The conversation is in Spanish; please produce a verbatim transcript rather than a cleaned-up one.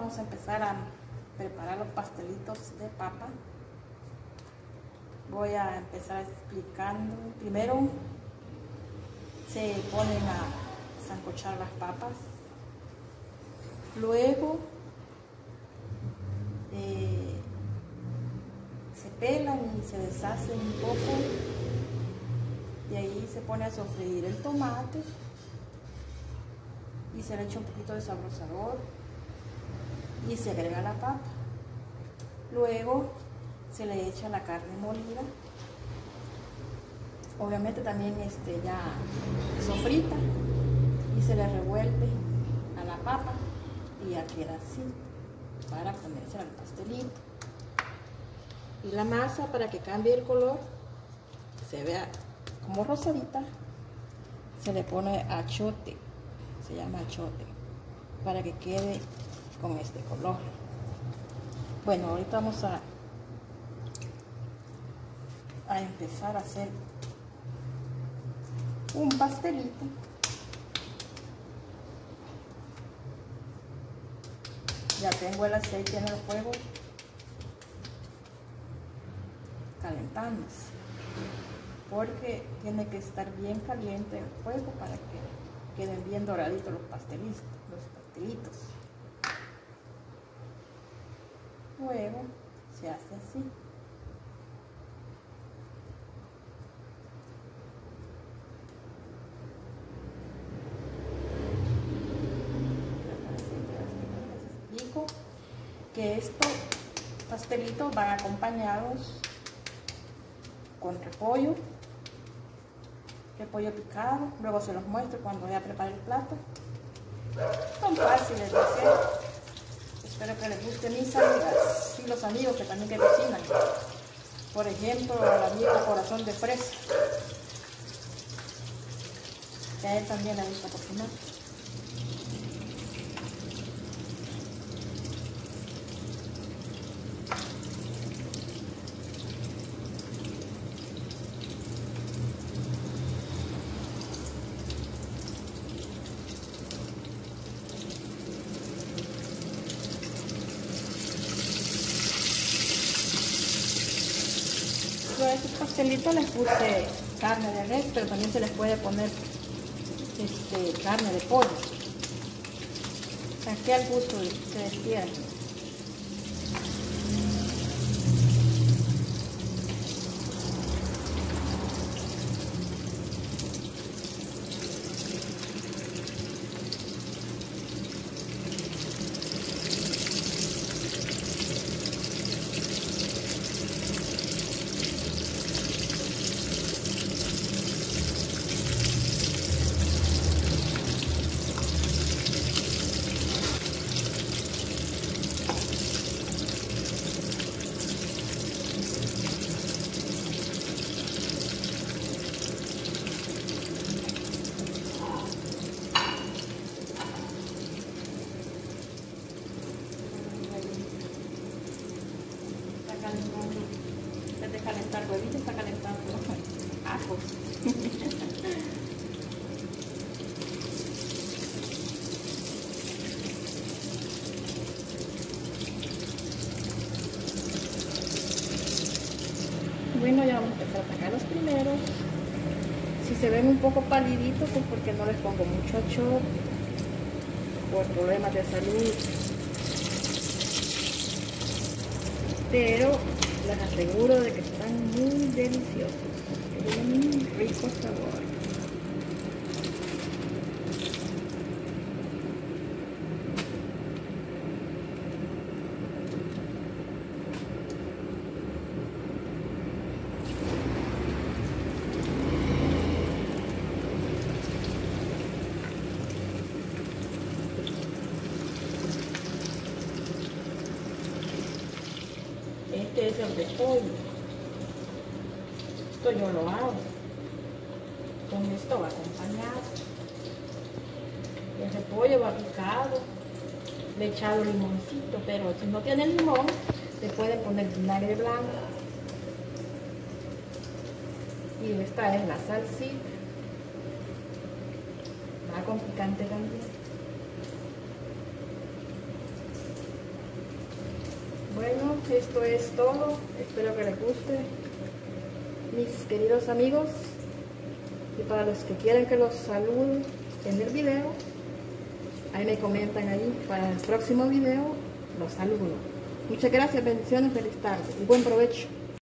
vamos a empezar a preparar los pastelitos de papa. Voy a empezar explicando. Primero se ponen a sancochar las papas. Luego eh, se pelan y se deshacen un poco. De ahí se pone a sofreír el tomate y se le echa un poquito de saborizador y se agrega la papa. Luego se le echa la carne molida, obviamente también este, ya sofrita, y se le revuelve a la papa y ya queda así para ponerse al pastelito. Y la masa, para que cambie el color, se vea como rosadita, se le pone achote, se llama achote, para que quede con este color. Bueno, ahorita vamos a a empezar a hacer un pastelito. Ya tengo el aceite en el fuego calentándose, porque tiene que estar bien caliente el fuego para que queden bien doraditos los pastelitos, los pastelitos. Luego se hace así. Que estos pastelitos van acompañados con repollo, repollo picado. Luego se los muestro cuando voy a preparar el plato. Son fáciles de hacer. Espero que les guste mis amigas y los amigos que también que cocinan. Por ejemplo, el amigo Corazón de Fresa, que a él también le gusta cocinar. Yo a estos pastelitos les puse carne de res, pero también se les puede poner este, carne de pollo. Aquí al gusto que ustedes quieran. En vez de calentar huevitos, está calentando ajos. Bueno, ya vamos a empezar a sacar los primeros. Si se ven un poco paliditos es porque no les pongo mucho achote por problemas de salud. Pero les aseguro de que están muy deliciosos, tienen un rico sabor. Este es el repollo. Esto yo lo hago. Con esto va acompañado. El repollo va picado. Le he echado limoncito, pero si no tiene limón, le puede poner vinagre blanco. Y esta es la salsita. Va con picante también. esto es todo. Espero que les guste, mis queridos amigos. Y para los que quieren que los salude en el video, ahí me comentan ahí. Para el próximo video los saludo. Muchas gracias, bendiciones, feliz tarde y buen provecho.